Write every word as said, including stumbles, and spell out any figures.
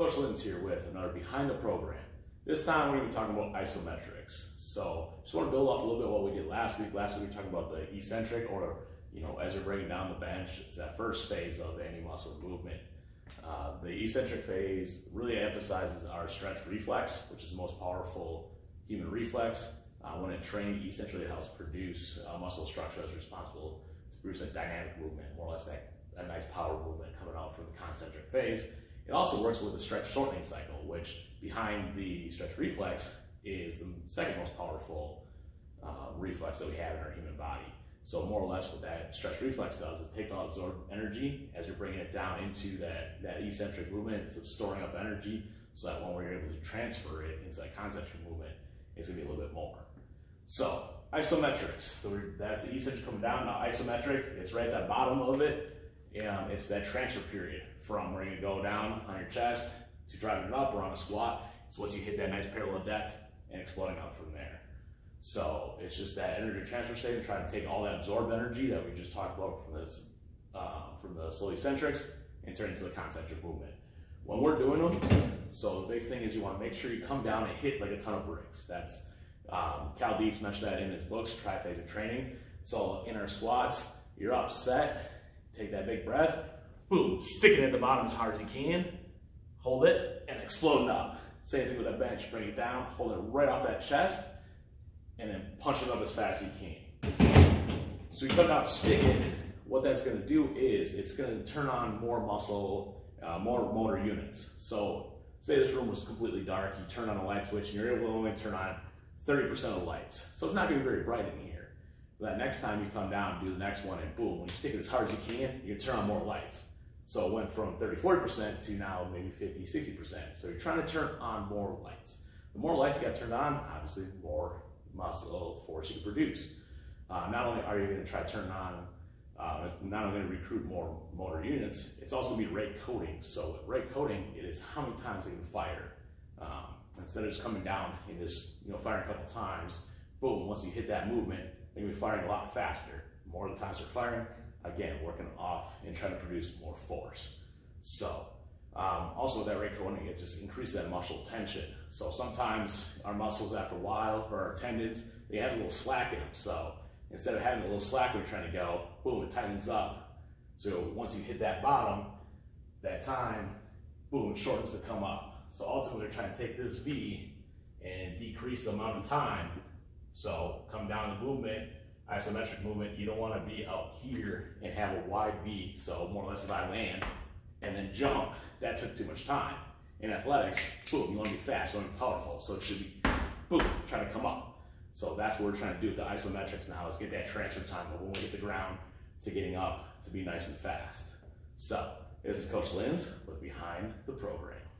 Coach Lynn's here with another Behind the Program. This time we're going to be talking about isometrics. So just want to build off a little bit what we did last week. Last week we talked about the eccentric, or you know, as you're breaking down the bench, it's that first phase of any muscle movement. Uh, the eccentric phase really emphasizes our stretch reflex, which is the most powerful human reflex. Uh, when it trained, essentially it helps produce uh, muscle structure that's responsible to produce a dynamic movement, more or less that a nice power movement coming out from the concentric phase. It also works with the stretch shortening cycle, which behind the stretch reflex is the second most powerful uh, reflex that we have in our human body. So more or less what that stretch reflex does is it takes all absorbed energy as you're bringing it down into that, that eccentric movement. It's storing up energy so that when we're able to transfer it into that concentric movement, it's gonna be a little bit more. So isometrics, so we're, that's the eccentric coming down. Now isometric, it's right at the bottom of it. Um, it's that transfer period from where you're gonna go down on your chest to driving it up or on a squat. It's once you hit that nice parallel depth and exploding up from there. So it's just that energy transfer state and trying to take all that absorbed energy that we just talked about from this, um, from the slow eccentrics and turn it into the concentric movement. When we're doing them, so the big thing is you want to make sure you come down and hit like a ton of bricks. That's um, Cal Dietz mentioned that in his books, Triphasic Training. So in our squats, you're up, set. Take that big breath, boom, stick it at the bottom as hard as you can, hold it, and explode it up. Same thing with that bench, bring it down, hold it right off that chest, and then punch it up as fast as you can. So you come down, stick it. What that's gonna do is, it's gonna turn on more muscle, uh, more motor units. So say this room was completely dark, you turn on a light switch, and you're able to only turn on thirty percent of the lights. So it's not gonna be very bright in here. That next time you come down and do the next one, and boom, when you stick it as hard as you can, you can turn on more lights. So it went from thirty, forty percent to now maybe fifty, sixty percent. So you're trying to turn on more lights. The more lights you got turned on, obviously more muscle force you can produce. Uh, not only are you going to try to turn on, uh, not only going to recruit more motor units, it's also going to be rate coding. So with rate coding, it is how many times you can fire. Um, instead of just coming down and just you know firing a couple times, boom, once you hit that movement, you're going to be firing a lot faster. The more the times you're firing, again, working off and trying to produce more force. So, um, also with that rate coding, it just increases that muscle tension. So sometimes our muscles after a while, or our tendons, they have a little slack in them. So instead of having a little slack when you're trying to go, boom, it tightens up. So once you hit that bottom, that time, boom, it shortens to come up. So ultimately, we're trying to take this V and decrease the amount of time. So come down the movement, isometric movement, you don't want to be out here and have a wide V. So more or less if I land and then jump, that took too much time. In athletics, boom, you want to be fast, you want to be powerful. So it should be, boom, trying to come up. So that's what we're trying to do with the isometrics now, is get that transfer time of when we hit the ground to getting up to be nice and fast. So this is Coach Lynn's with Behind the Program.